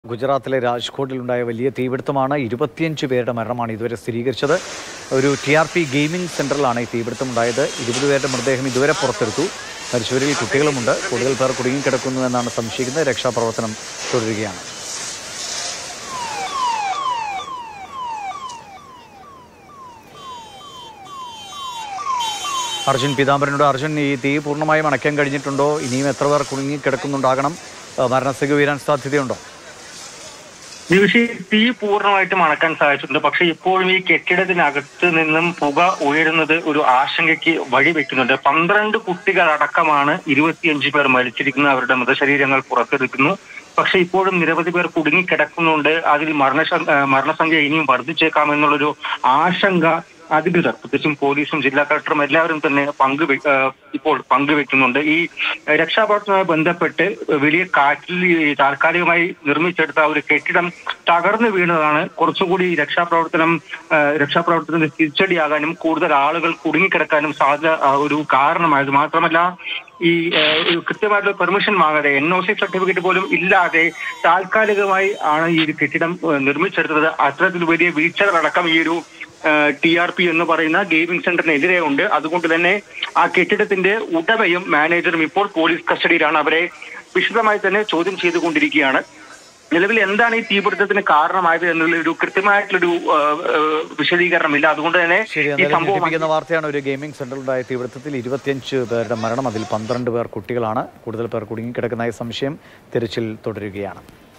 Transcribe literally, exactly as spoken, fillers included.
ഗുജറാത്തിലെ രാജ്കോട്ടിലുണ്ടായ വലിയ തീപിടുത്തമാണ്. ഇരുപത്തിയഞ്ച് പേരുടെ മരണമാണ് ഇതുവരെ സ്ഥിരീകരിച്ചത്. ഒരു ടി ആർ പി ഗെയിമിംഗ് സെന്ററിലാണ് ഈ തീപിടുത്തം ഉണ്ടായത്. ഇരുപത് പേരുടെ മൃതദേഹം ഇതുവരെ പുറത്തെടുത്തു. മരിച്ചവരിൽ കുട്ടികളുമുണ്ട്. കൂടുതൽ പേർ കുടുങ്ങിക്കിടക്കുന്നു എന്നാണ് സംശയിക്കുന്നത്. രക്ഷാപ്രവർത്തനം തുടരുകയാണ്. അർജുൻ പീതാംബരനോട്. അർജുൻ, ഈ തീ പൂർണ്ണമായും അണയ്ക്കാൻ കഴിഞ്ഞിട്ടുണ്ടോ? ഇനിയും എത്ര പേർ കുടുങ്ങിക്കിടക്കുന്നുണ്ടാകണം? മരണസംഖ്യ ഉയരാൻ സാധ്യതയുണ്ടോ? ദിവിഷി, തീ പൂർണ്ണമായിട്ടും അണക്കാൻ സാധിച്ചിട്ടുണ്ട്. പക്ഷെ ഇപ്പോഴും ഈ കെട്ടിടത്തിനകത്ത് നിന്നും പുക ഉയരുന്നത് ഒരു ആശങ്കയ്ക്ക് വഴിവെക്കുന്നുണ്ട്. പന്ത്രണ്ട് കുട്ടികളടക്കമാണ് ഇരുപത്തിയഞ്ച് പേർ മരിച്ചിരിക്കുന്ന അവരുടെ മൃതശരീരങ്ങൾ പുറത്തെടുക്കുന്നു. പക്ഷെ ഇപ്പോഴും നിരവധി പേർ കുടുങ്ങിക്കിടക്കുന്നുണ്ട്. അതിൽ മരണ മരണസംഖ്യ ഇനിയും വർദ്ധിച്ചേക്കാമെന്നുള്ളൊരു ആശങ്ക അധികൃതർ, പ്രത്യേകിച്ചും പോലീസും ജില്ലാ കളക്ടറും എല്ലാവരും തന്നെ പങ്കു ഇപ്പോൾ പങ്കുവെക്കുന്നുണ്ട്. ഈ രക്ഷാപ്രവർത്തനവുമായി ബന്ധപ്പെട്ട് വലിയ കാറ്റിൽ താൽക്കാലികമായി നിർമ്മിച്ചെടുത്ത ഒരു കെട്ടിടം തകർന്നു വീണതാണ് കുറച്ചുകൂടി രക്ഷാപ്രവർത്തനം രക്ഷാപ്രവർത്തനത്തിന് തിരിച്ചടിയാകാനും കൂടുതൽ ആളുകൾ കുടുങ്ങിക്കിടക്കാനും സാധ്യത ഒരു കാരണമായത്. മാത്രമല്ല, ഈ കൃത്യമായിട്ടുള്ള പെർമിഷൻ വാങ്ങാതെ, എൻ ഒ സി സർട്ടിഫിക്കറ്റ് പോലും ഇല്ലാതെ താൽക്കാലികമായി ആണ് ഈ ഒരു കെട്ടിടം നിർമ്മിച്ചെടുത്തത്. അത്തരത്തിൽ വലിയ വീഴ്ചകളടക്കം ഈ ഒരു ടി ആർ പി എന്ന് പറയുന്ന ഗെയിമിംഗ് സെന്ററിനെതിരെ ഉണ്ട്. അതുകൊണ്ട് തന്നെ ആ കെട്ടിടത്തിന്റെ ഉടമയും മാനേജറും ഇപ്പോൾ പോലീസ് കസ്റ്റഡിയിലാണ്. അവരെ വിശദമായി തന്നെ ചോദ്യം ചെയ്തുകൊണ്ടിരിക്കുകയാണ്. നിലവിൽ എന്താണ് ഈ തീപിടുത്തത്തിന് കാരണമായത് എന്നുള്ള ഒരു കൃത്യമായിട്ടുള്ളൊരു വിശദീകരണമില്ല. അതുകൊണ്ട് തന്നെ ഈ സംഭവം വാർത്തയാണ്. ഒരു ഗെയിമിംഗ് സെന്ററിലുണ്ടായ തീപിടുത്തത്തിൽ ഇരുപത്തിയഞ്ച് പേരുടെ മരണം, അതിൽ പന്ത്രണ്ട് പേർ കുട്ടികളാണ്. കൂടുതൽ പേർ കുടുങ്ങിക്കിടക്കുന്നതായി സംശയം. തിരച്ചിൽ തുടരുകയാണ്.